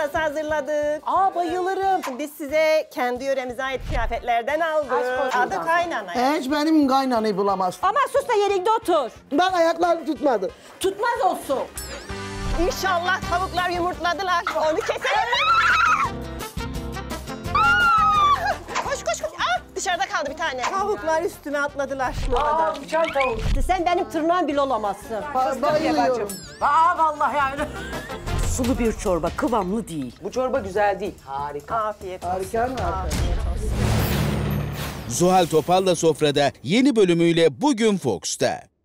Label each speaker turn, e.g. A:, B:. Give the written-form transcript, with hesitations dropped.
A: çorbası hazırladık.
B: Aa, bayılırım.
A: Biz size kendi yöremize ait kıyafetlerden aldık.
B: Aşk olsun.
A: Adı kaynana.
C: Hiç benim kaynanayı bulamaz.
B: Ama sus da yerinde otur.
C: Ben ayaklarım tutmadı.
B: Tutmaz olsun.
A: İnşallah tavuklar yumurtladılar. Onu keselim. Koş koş koş. Dışarıda kaldı bir tane. Tavuklar üstüme atladılar.
B: Aa, uçan tavuk. Sen benim tırnağım bile olamazsın.
C: Bayılıyorum.
B: Aa, vallahi öyle. Sulu bir çorba, kıvamlı değil. Bu çorba güzel değil. Harika.
A: Afiyet olsun.
C: Harika mı?
A: Afiyet olsun.
D: Zuhal Topal'la Sofra'da yeni bölümüyle bugün Fox'ta.